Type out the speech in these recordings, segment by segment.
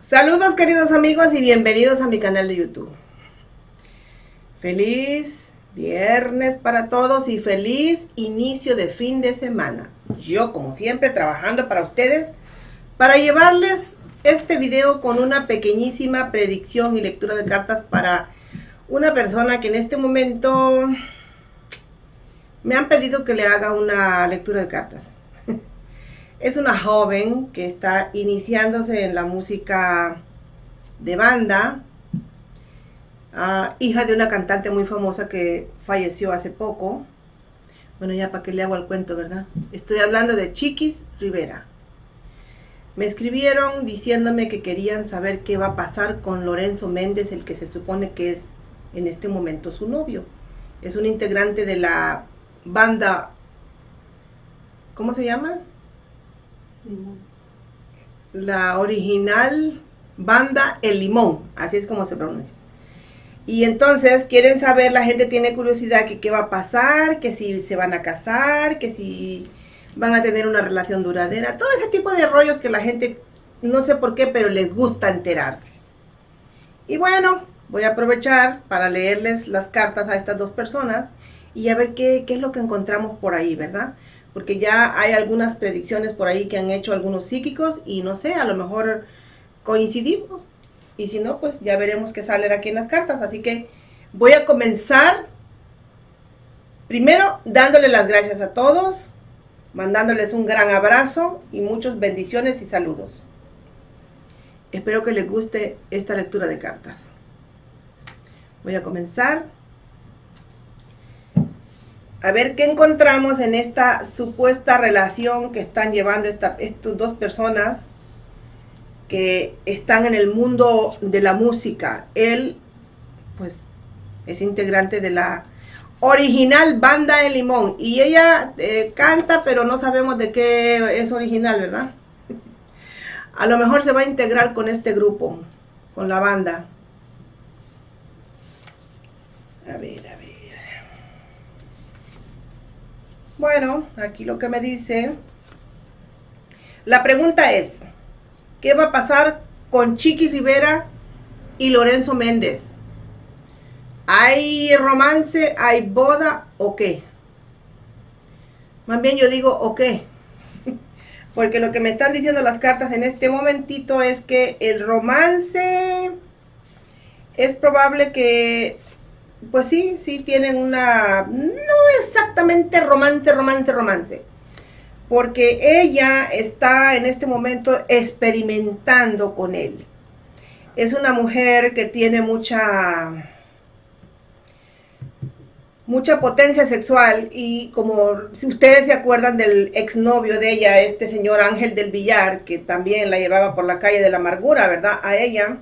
Saludos queridos amigos y bienvenidos a mi canal de YouTube. Feliz viernes para todos y feliz inicio de fin de semana. Yo como siempre trabajando para ustedes para llevarles este video con una pequeñísima predicción y lectura de cartas para una persona que en este momento me han pedido que le haga una lectura de cartas. Es una joven que está iniciándose en la música de banda, hija de una cantante muy famosa que falleció hace poco. Bueno, ya para qué le hago el cuento, ¿verdad? Estoy hablando de Chiquis Rivera. Me escribieron diciéndome que querían saber qué va a pasar con Lorenzo Méndez, el que se supone que es en este momento su novio. Es un integrante de la banda, ¿cómo se llama? La original banda El Limón, así es como se pronuncia. Y entonces quieren saber, la gente tiene curiosidad que qué va a pasar, que si se van a casar, que si van a tener una relación duradera, todo ese tipo de rollos que la gente, no sé por qué, pero les gusta enterarse. Y bueno, voy a aprovechar para leerles las cartas a estas dos personas y a ver qué es lo que encontramos por ahí, ¿verdad? Porque ya hay algunas predicciones por ahí que han hecho algunos psíquicos y no sé, a lo mejor coincidimos. Y si no, pues ya veremos qué sale aquí en las cartas. Así que voy a comenzar primero dándole las gracias a todos, mandándoles un gran abrazo y muchas bendiciones y saludos. Espero que les guste esta lectura de cartas. Voy a comenzar a ver qué encontramos en esta supuesta relación que están llevando estas dos personas que están en el mundo de la música. Él, pues, es integrante de la original banda El Limón y ella canta, pero no sabemos de qué es original, ¿verdad? A lo mejor se va a integrar con este grupo, con la banda. A ver. Bueno, aquí lo que me dice, la pregunta es, ¿qué va a pasar con Chiquis Rivera y Lorenzo Méndez? ¿Hay romance, hay boda o qué? Más bien yo digo o qué, porque lo que me están diciendo las cartas en este momentito es que el romance es probable que, pues sí tienen una, no exactamente romance, porque ella está en este momento experimentando con él. Es una mujer que tiene mucha potencia sexual y como si ustedes se acuerdan del exnovio de ella, este señor Ángel del Villar, que también la llevaba por la calle de la amargura, ¿verdad? A ella,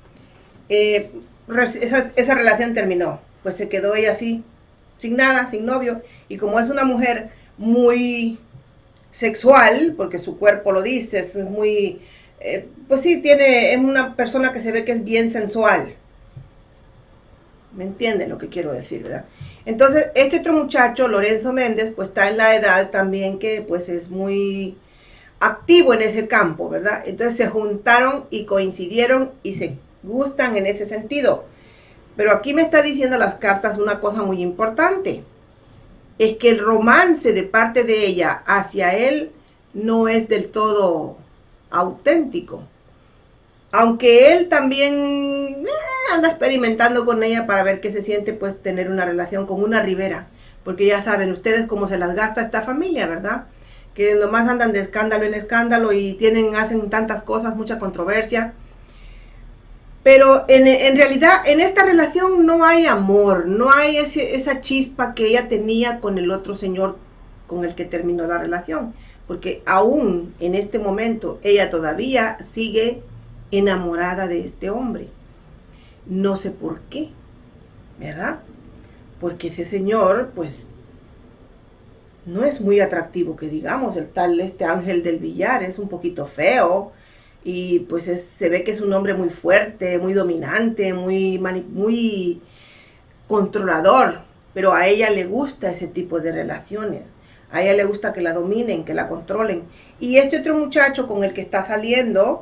esa relación terminó, pues se quedó ella así, sin nada, sin novio, y como es una mujer muy sexual, porque su cuerpo lo dice, es muy, pues sí, es una persona que se ve que es bien sensual. ¿Me entienden lo que quiero decir, verdad? Entonces, este otro muchacho, Lorenzo Méndez, pues está en la edad también que pues es muy activo en ese campo, ¿verdad? Entonces se juntaron y coincidieron y se gustan en ese sentido. Pero aquí me está diciendo las cartas una cosa muy importante. Es que el romance de parte de ella hacia él no es del todo auténtico. Aunque él también anda experimentando con ella para ver qué se siente pues tener una relación con una Rivera. Porque ya saben ustedes cómo se las gasta esta familia, ¿verdad? Que nomás andan de escándalo en escándalo y hacen tantas cosas, mucha controversia. Pero en realidad en esta relación no hay amor, no hay esa chispa que ella tenía con el otro señor con el que terminó la relación. Porque aún en este momento ella todavía sigue enamorada de este hombre. No sé por qué, ¿verdad? Porque ese señor pues no es muy atractivo que digamos, este Ángel del Villar es un poquito feo. Y pues se ve que es un hombre muy fuerte, muy dominante, muy controlador. Pero a ella le gusta ese tipo de relaciones. A ella le gusta que la dominen, que la controlen. Y este otro muchacho con el que está saliendo,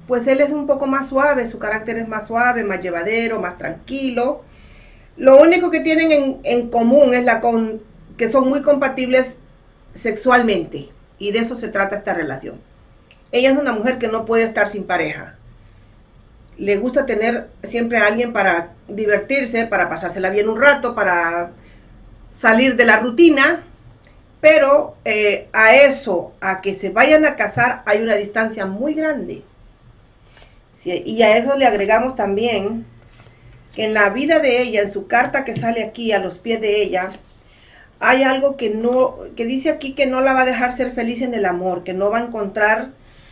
pues él es un poco más suave, su carácter es más suave, más llevadero, más tranquilo. Lo único que tienen en común es que son muy compatibles sexualmente, y de eso se trata esta relación. Ella es una mujer que no puede estar sin pareja. Le gusta tener siempre a alguien para divertirse, para pasársela bien un rato, para salir de la rutina, pero a que se vayan a casar hay una distancia muy grande. Sí, y a eso le agregamos también que en la vida de ella, en su carta que sale aquí a los pies de ella, hay algo que dice aquí que no la va a dejar ser feliz en el amor, que no va a encontrar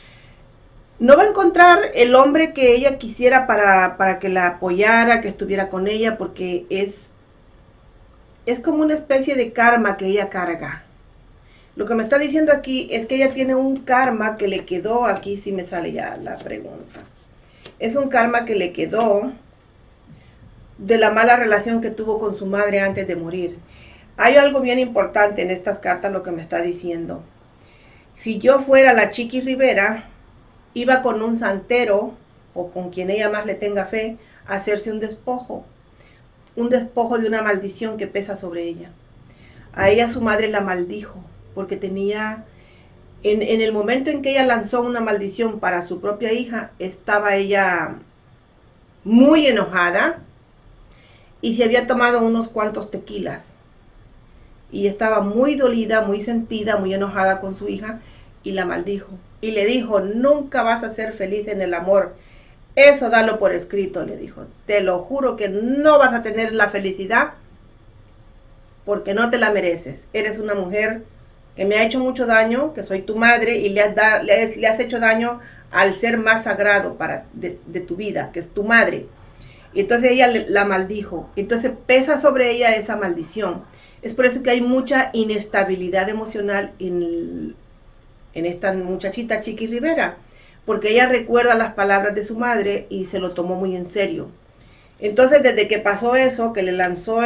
el hombre que ella quisiera para que la apoyara, que estuviera con ella, porque es como una especie de karma que ella carga. Lo que me está diciendo aquí es que ella tiene un karma que le quedó, aquí sí me sale ya la pregunta. Es un karma que le quedó de la mala relación que tuvo con su madre antes de morir. Hay algo bien importante en estas cartas, lo que me está diciendo. Si yo fuera la Chiquis Rivera, iba con un santero, o con quien ella más le tenga fe, a hacerse un despojo de una maldición que pesa sobre ella. A ella su madre la maldijo, porque tenía, en el momento en que ella lanzó una maldición para su propia hija, estaba ella muy enojada, y se había tomado unos cuantos tequilas, y estaba muy dolida, muy sentida, muy enojada con su hija, y la maldijo, y le dijo: nunca vas a ser feliz en el amor, eso dalo por escrito, le dijo, te lo juro que no vas a tener la felicidad, porque no te la mereces, eres una mujer que me ha hecho mucho daño, que soy tu madre, y le has hecho daño al ser más sagrado de tu vida, que es tu madre. Y entonces ella la maldijo, entonces pesa sobre ella esa maldición. Es por eso que hay mucha inestabilidad emocional en esta muchachita Chiquis Rivera, porque ella recuerda las palabras de su madre y se lo tomó muy en serio. Entonces, desde que pasó eso, que le lanzó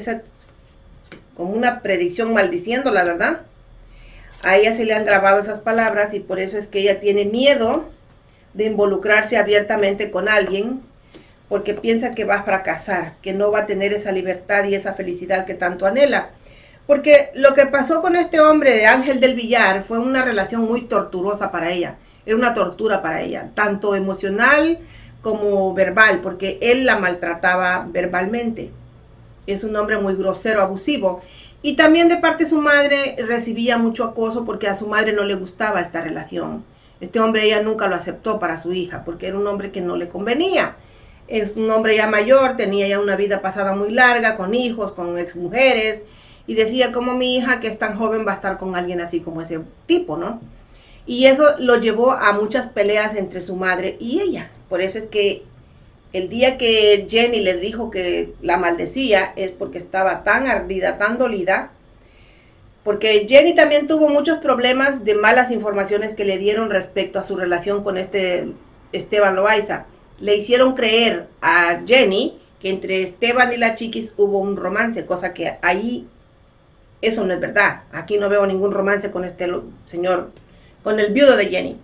como una predicción maldiciendo, la verdad, a ella se le han grabado esas palabras, y por eso es que ella tiene miedo de involucrarse abiertamente con alguien, porque piensa que va a fracasar, que no va a tener esa libertad y esa felicidad que tanto anhela. Porque lo que pasó con este hombre de Ángel del Villar fue una relación muy torturosa para ella. Era una tortura para ella, tanto emocional como verbal, porque él la maltrataba verbalmente. Es un hombre muy grosero, abusivo. Y también de parte de su madre recibía mucho acoso, porque a su madre no le gustaba esta relación. Este hombre ella nunca lo aceptó para su hija, porque era un hombre que no le convenía. Es un hombre ya mayor, tenía ya una vida pasada muy larga, con hijos, con exmujeres, y decía: como mi hija, que es tan joven, va a estar con alguien así como ese tipo, ¿no? Y eso lo llevó a muchas peleas entre su madre y ella. Por eso es que el día que Jenny le dijo que la maldecía, es porque estaba tan ardida, tan dolida, porque Jenny también tuvo muchos problemas de malas informaciones que le dieron respecto a su relación con Esteban Loaiza. Le hicieron creer a Jenny que entre Esteban y la Chiquis hubo un romance, cosa que ahí eso no es verdad. Aquí no veo ningún romance con este señor, con el viudo de Jenny.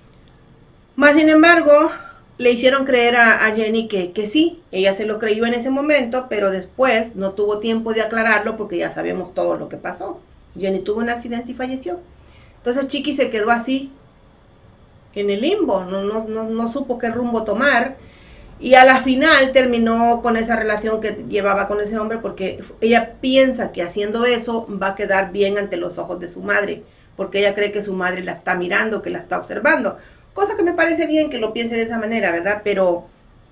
Más sin embargo, le hicieron creer a Jenny que sí, ella se lo creyó en ese momento, pero después no tuvo tiempo de aclararlo, porque ya sabemos todo lo que pasó. Jenny tuvo un accidente y falleció. Entonces Chiqui se quedó así, en el limbo, no supo qué rumbo tomar, y a la final terminó con esa relación que llevaba con ese hombre, porque ella piensa que haciendo eso va a quedar bien ante los ojos de su madre, porque ella cree que su madre la está mirando, que la está observando, cosa que me parece bien que lo piense de esa manera, ¿verdad? Pero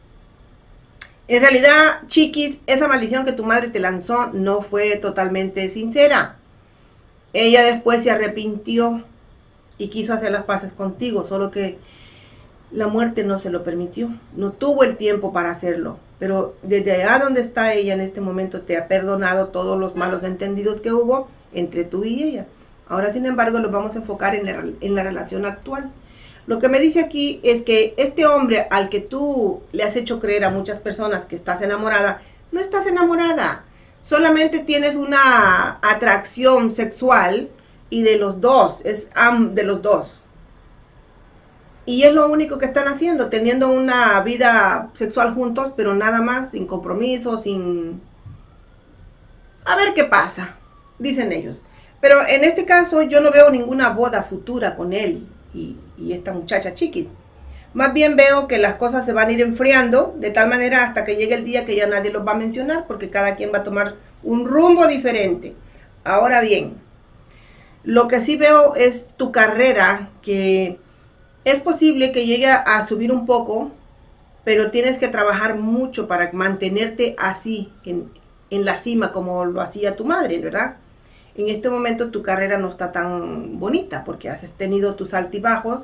en realidad, Chiquis, esa maldición que tu madre te lanzó no fue totalmente sincera. Ella después se arrepintió y quiso hacer las paces contigo, solo que la muerte no se lo permitió, no tuvo el tiempo para hacerlo, pero desde allá donde está ella en este momento te ha perdonado todos los malos entendidos que hubo entre tú y ella. Ahora, sin embargo, nos vamos a enfocar en la relación actual. Lo que me dice aquí es que este hombre al que tú le has hecho creer a muchas personas que estás enamorada, no estás enamorada, solamente tienes una atracción sexual, y de los dos, es de los dos. Y es lo único que están haciendo, teniendo una vida sexual juntos, pero nada más, sin compromiso, sin... A ver qué pasa, dicen ellos. Pero en este caso yo no veo ninguna boda futura con él y esta muchacha Chiquis. Más bien veo que las cosas se van a ir enfriando de tal manera hasta que llegue el día que ya nadie los va a mencionar, porque cada quien va a tomar un rumbo diferente. Ahora bien, lo que sí veo es tu carrera, que es posible que llegue a subir un poco, pero tienes que trabajar mucho para mantenerte así, en la cima, como lo hacía tu madre, ¿verdad? En este momento tu carrera no está tan bonita, porque has tenido tus altibajos,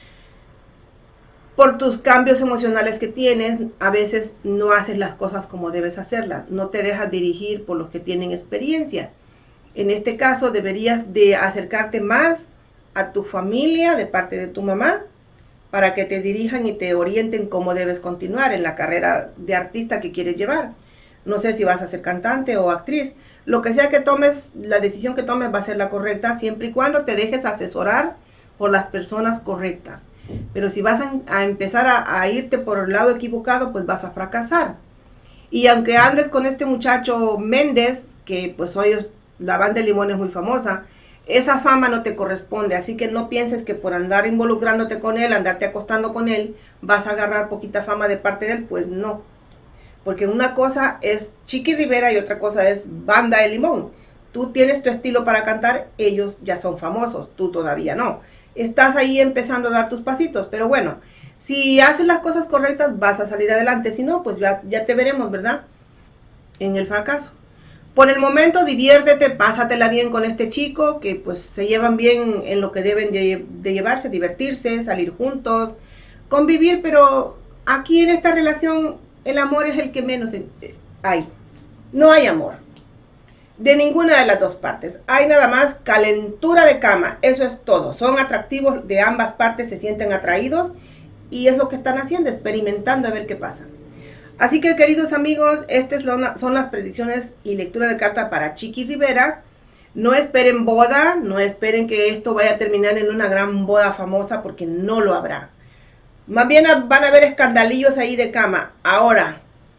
por tus cambios emocionales que tienes, a veces no haces las cosas como debes hacerlas, no te dejas dirigir por los que tienen experiencia. En este caso deberías de acercarte más a tu familia de parte de tu mamá, para que te dirijan y te orienten cómo debes continuar en la carrera de artista que quieres llevar. No sé si vas a ser cantante o actriz. Lo que sea que tomes, la decisión que tomes va a ser la correcta, siempre y cuando te dejes asesorar por las personas correctas. Pero si vas a empezar a irte por el lado equivocado, pues vas a fracasar. Y aunque andes con este muchacho Méndez, que pues hoy la banda de Limón es muy famosa, esa fama no te corresponde, así que no pienses que por andar involucrándote con él, andarte acostando con él, vas a agarrar poquita fama de parte de él. Pues no, porque una cosa es Chiqui Rivera y otra cosa es Banda de Limón. Tú tienes tu estilo para cantar, ellos ya son famosos, tú todavía no. Estás ahí empezando a dar tus pasitos, pero bueno, si haces las cosas correctas vas a salir adelante, si no, pues ya te veremos, ¿verdad? En el fracaso. Por el momento diviértete, pásatela bien con este chico, que pues se llevan bien en lo que deben de llevarse, divertirse, salir juntos, convivir, pero aquí en esta relación el amor es el que menos hay. No hay amor de ninguna de las dos partes, hay nada más calentura de cama, eso es todo. Son atractivos de ambas partes, se sienten atraídos y es lo que están haciendo, experimentando a ver qué pasa. Así que, queridos amigos, estas son las predicciones y lectura de carta para Chiqui Rivera. No esperen boda, no esperen que esto vaya a terminar en una gran boda famosa, porque no lo habrá. Más bien van a haber escandalillos ahí de cama. Ahora,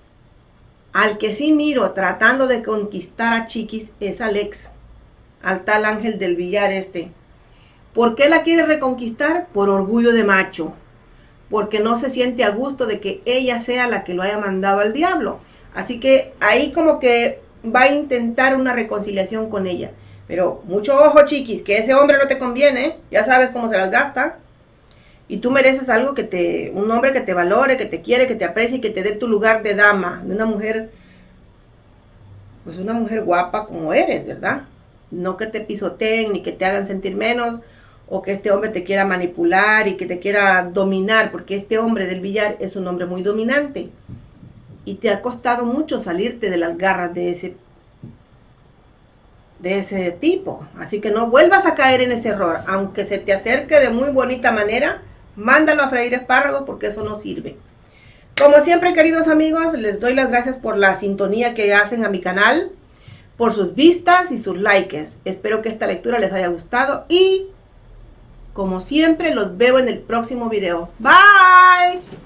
al que sí miro tratando de conquistar a Chiquis es Alex, al tal Ángel del Villar este. ¿Por qué la quiere reconquistar? Por orgullo de macho. Porque no se siente a gusto de que ella sea la que lo haya mandado al diablo. Así que ahí como que va a intentar una reconciliación con ella. Pero mucho ojo, Chiquis, que ese hombre no te conviene, ya sabes cómo se las gasta. Y tú mereces algo un hombre que te valore, que te quiere, que te aprecie y que te dé tu lugar de dama, de una mujer, pues una mujer guapa como eres, ¿verdad? No que te pisoteen ni que te hagan sentir menos, o que este hombre te quiera manipular y que te quiera dominar, porque este hombre del Villar es un hombre muy dominante. Y te ha costado mucho salirte de las garras de ese tipo. Así que no vuelvas a caer en ese error. Aunque se te acerque de muy bonita manera, mándalo a freír espárragos, porque eso no sirve. Como siempre, queridos amigos, les doy las gracias por la sintonía que hacen a mi canal, por sus vistas y sus likes. Espero que esta lectura les haya gustado y, como siempre, los veo en el próximo video. Bye.